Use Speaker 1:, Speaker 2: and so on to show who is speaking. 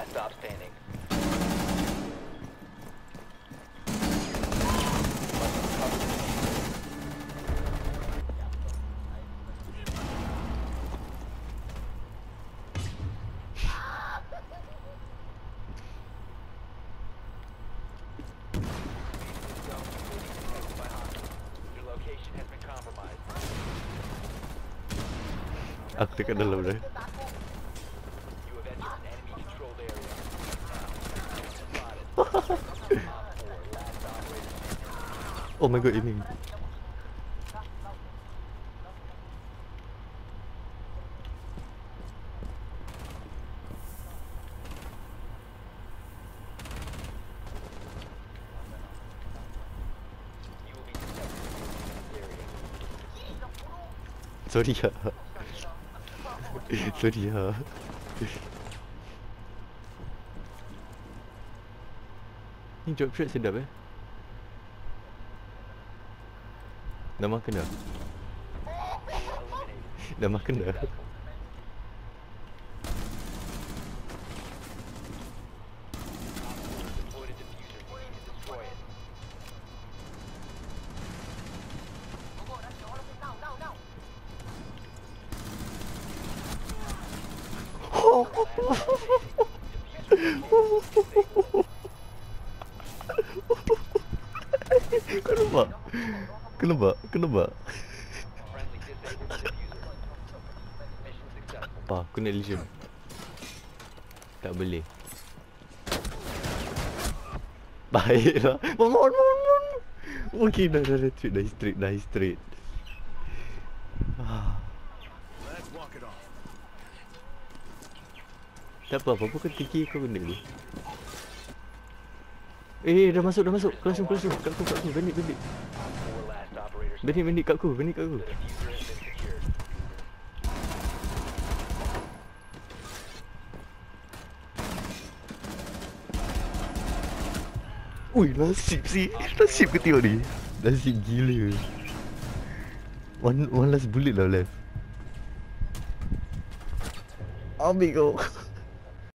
Speaker 1: last stop standing. Your location has been compromised.
Speaker 2: Aku dekat dalam dah.
Speaker 1: You have entered an enemy controlled area. Now, spotted. Op 4, last operator.
Speaker 2: Oh my god, ini.
Speaker 1: You will be detected in this area.
Speaker 2: Sorry ya. Sorry ya. Ni drop shot sedap eh. Dah makan dah? Dah makan dah?
Speaker 1: Deployed a diffuser. You need to destroy it.
Speaker 2: Kau nampak? Kau nampak? Kau nampak?
Speaker 1: Friendly disabled the diffuser. Mission successful.
Speaker 2: Apa? Aku nak lesion. Tak boleh. Baiklah. Mohon. Okay, dah straight. Tak apa, apa kan fikir kau benda ni. Dah masuk. Kelas room. Kat aku. Bandit.
Speaker 1: Op 4 last operator.
Speaker 2: Bandit kat aku.
Speaker 1: The diffuser has been secured.
Speaker 2: Ui, nasib sih. Nasib ke tengok ni? Nasib gila. One last bullet lah left. Ambil kau.